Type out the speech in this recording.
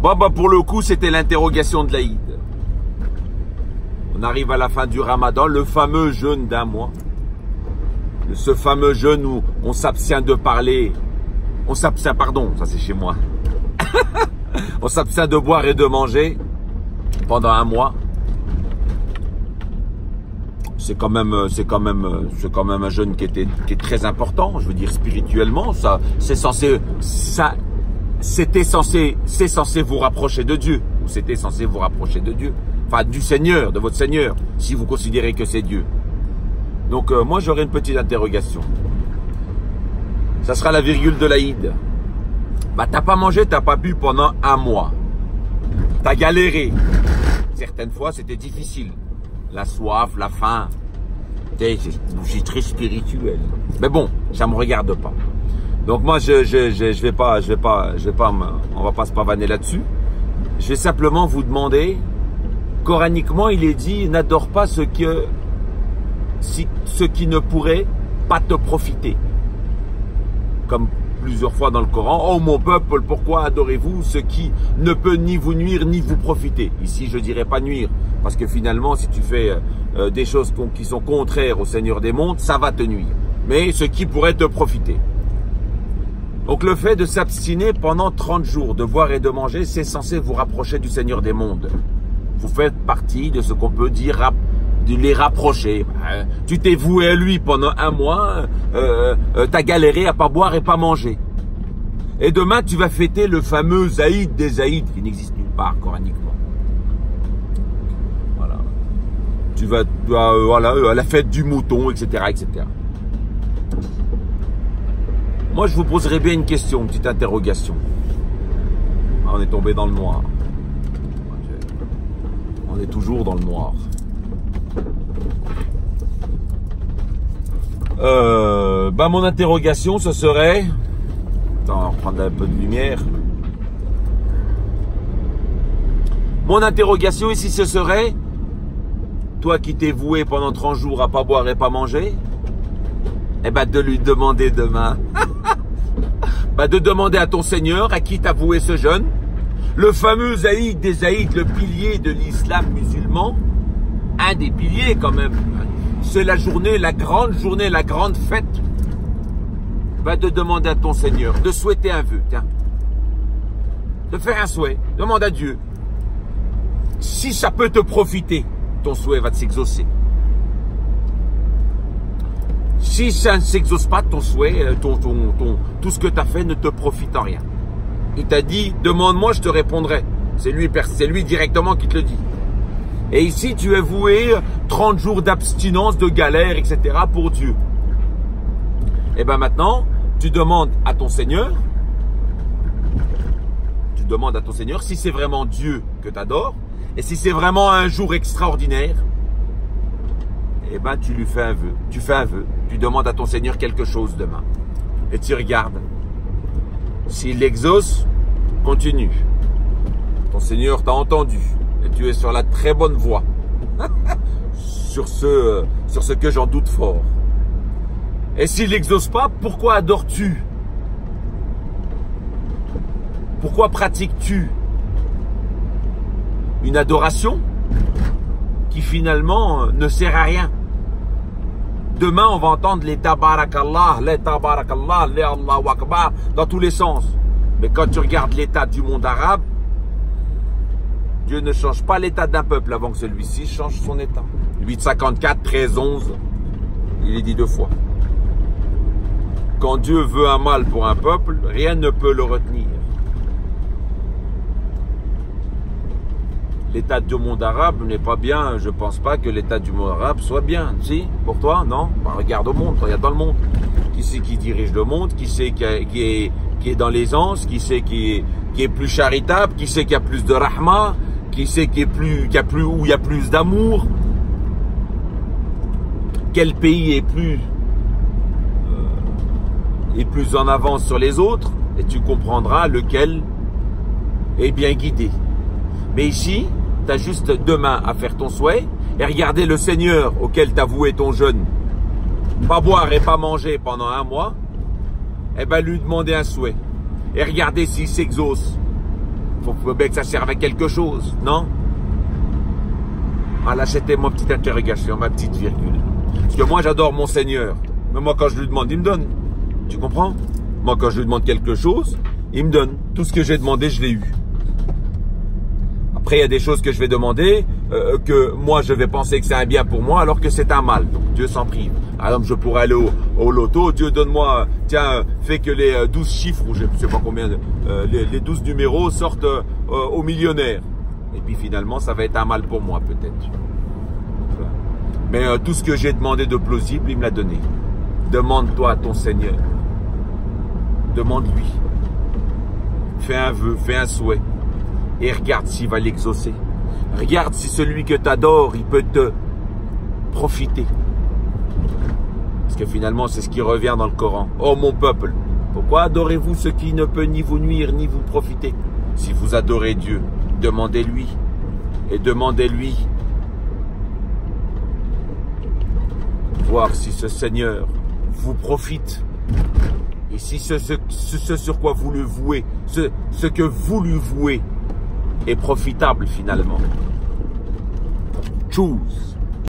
Pour le coup, c'était l'interrogation de l'Aïd. On arrive à la fin du Ramadan, le fameux jeûne d'un mois. Ce fameux jeûne où on s'abstient de parler. On s'abstient, pardon, ça c'est chez moi. On s'abstient de boire et de manger pendant un mois. C'est quand même un jeûne qui est très important. Je veux dire spirituellement, c'est censé vous rapprocher de Dieu. Ou c'était censé vous rapprocher de Dieu. Enfin, du Seigneur, de votre Seigneur, si vous considérez que c'est Dieu. Donc, moi, j'aurais une petite interrogation. Ça sera la virgule de l'Aïd. T'as pas mangé, t'as pas bu pendant un mois. T'as galéré. Certaines fois, c'était difficile. La soif, la faim. C'est très spirituel. Mais bon, ça me regarde pas. Donc moi, on va pas se pavaner là-dessus. Je vais simplement vous demander, coraniquement, il est dit, n'adore pas ce qui ne pourrait pas te profiter. Comme plusieurs fois dans le Coran, oh mon peuple, pourquoi adorez-vous ce qui ne peut ni vous nuire ni vous profiter? Ici, je dirais pas nuire, parce que finalement, si tu fais des choses qui sont contraires au Seigneur des mondes, ça va te nuire. Mais ce qui pourrait te profiter. Donc le fait de s'abstiner pendant 30 jours, de boire et de manger, c'est censé vous rapprocher du Seigneur des mondes. Vous faites partie de ce qu'on peut dire de les rapprocher. Tu t'es voué à lui pendant un mois, t'as galéré à pas boire et pas manger. Et demain, tu vas fêter le fameux Aïd des Aïds, qui n'existe nulle part coraniquement. Voilà. Tu vas à la fête du mouton, etc., etc. Moi, je vous poserais bien une question, une petite interrogation. On est tombé dans le noir. On est toujours dans le noir. Mon interrogation, ce serait... Attends, on va reprendre un peu de lumière. Mon interrogation ici, ce serait... Toi qui t'es voué pendant 30 jours à pas boire et pas manger, de lui demander demain... de demander à ton Seigneur, à qui t'as voué ce jeûne, le fameux Aïd des Aïds, le pilier de l'islam musulman, un des piliers quand même, c'est la journée, la grande fête, de demander à ton Seigneur, de souhaiter un vœu, tiens, de faire un souhait, demande à Dieu, si ça peut te profiter, ton souhait va s'exaucer. Si ça ne s'exauce pas, ton souhait, tout ce que tu as fait ne te profite en rien. Il t'a dit, demande-moi, je te répondrai. C'est lui directement qui te le dit. Et ici, tu es voué 30 jours d'abstinence, de galère, etc. pour Dieu. Et maintenant, tu demandes à ton Seigneur si c'est vraiment Dieu que tu adores, et si c'est vraiment un jour extraordinaire, tu lui fais un vœu. Tu fais un vœu. Tu demandes à ton Seigneur quelque chose demain. Et tu regardes. S'il l'exauce, continue. Ton Seigneur t'a entendu. Et tu es sur la très bonne voie. sur ce que j'en doute fort. Et s'il n'exauce pas, pourquoi adores-tu? Pourquoi pratiques-tu une adoration qui finalement ne sert à rien? Demain, on va entendre les tabarakallah, les Allahu Akbar dans tous les sens. Mais quand tu regardes l'état du monde arabe, Dieu ne change pas l'état d'un peuple avant que celui-ci change son état. 854, 13, 11, il est dit 2 fois. Quand Dieu veut un mal pour un peuple, rien ne peut le retenir. L'état du monde arabe n'est pas bien. Je ne pense pas que l'état du monde arabe soit bien. Si, pour toi, non? Regarde au monde, regarde dans le monde. Qui c'est qui dirige le monde? Qui c'est qui est dans l'aisance? Qui c'est qui est plus charitable? Qui c'est qui a plus de rahma? Qui c'est où il y a plus d'amour? Quel pays est plus en avance sur les autres? Et tu comprendras lequel est bien guidé. Mais ici, tu as juste demain à faire ton souhait et regarder le Seigneur auquel tu as voué ton jeûne. Pas boire et pas manger pendant un mois. Lui demander un souhait. Et regarder s'il s'exauce. Faut bien que ça serve à quelque chose, non? Ah là, c'était ma petite interrogation, ma petite virgule. Parce que moi, j'adore mon Seigneur. Mais moi, quand je lui demande, il me donne. Tu comprends? Moi, quand je lui demande quelque chose, il me donne. Tout ce que j'ai demandé, je l'ai eu. Après, il y a des choses que je vais demander, que moi, je vais penser que c'est un bien pour moi, alors que c'est un mal. Donc, Dieu s'en prive. Par exemple, je pourrais aller au loto. Dieu, donne-moi, tiens, fais que les 12 chiffres, ou je ne sais pas combien, les 12 numéros sortent au millionnaire. Et puis, finalement, ça va être un mal pour moi, peut-être. Voilà. Mais tout ce que j'ai demandé de plausible, il me l'a donné. Demande-toi à ton Seigneur. Demande-lui. Fais un vœu, fais un souhait. Et regarde s'il va l'exaucer. Regarde si celui que tu adores, il peut te profiter. Parce que finalement, c'est ce qui revient dans le Coran. Oh mon peuple, pourquoi adorez-vous ce qui ne peut ni vous nuire ni vous profiter? Si vous adorez Dieu, demandez-lui. Et demandez-lui. Voir si ce Seigneur vous profite. Et si ce sur quoi vous le vouez, ce que vous lui vouez, est profitable finalement. Choose.